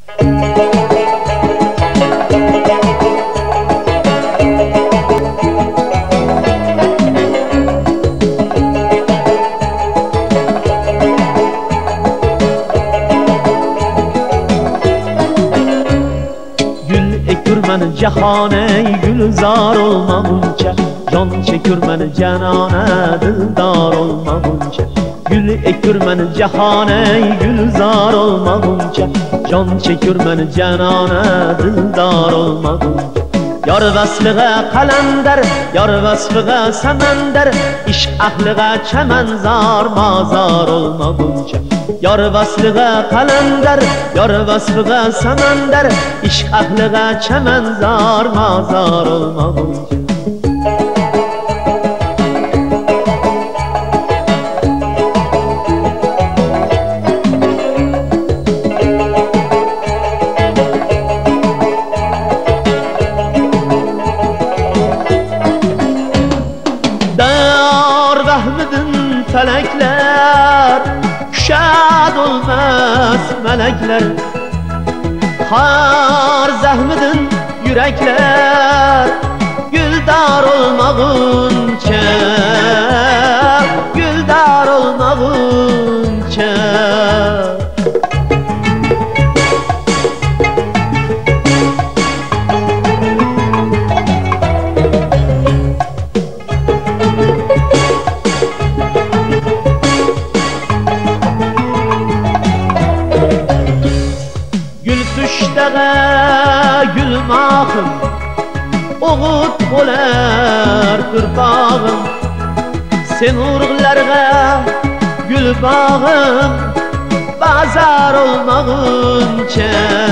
Ekurman jahone gulzor olmaguncha, jon chekurman janona dildor olmaguncha. Gul ekurman jahone gulzor olmaguncha, jon chekurman janona dildor olmaguncha. Yor vasliga qalandar, yor vasliga samandar, ishq ahliga chamanzor mozor olmaguncha. Yor vasliga qalandar, yor vasliga samandar, ishq ahliga chamanzor mozor olmaguncha. Felekler küşad olmaz melekler, har zahmidin yürekler güldar olmagunca, güldar olmagunca. Düşdəğə gülmağım, oğut olar qırbağım. Sen urğlarga gül bağım, bazar olmağınca,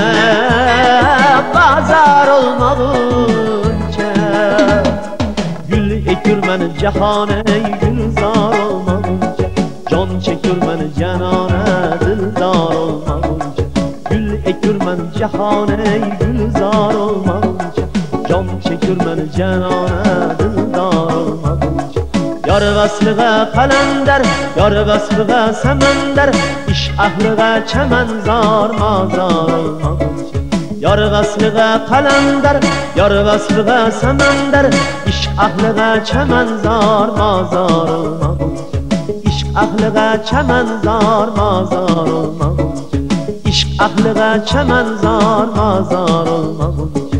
bazar olmağınca. Gül ekürmen cahane gülzar olmağınca, can çekürmen canane dildar olmağınca. Ekürmen cahane gülzar olmagunca, can çekürmen canane dildar olmagunca. Yar vasliga qalandar, yar vasliga samandar, ish ahliga chamanzor mozor olmaguncha. Yar vasliga qalandar, yar vasliga samandar, ish ahliga chamanzor mozor olmaguncha. Ish ahliga chamanzor mozor olmaguncha. İşq ahliga chamanzor mozor olmaguncha.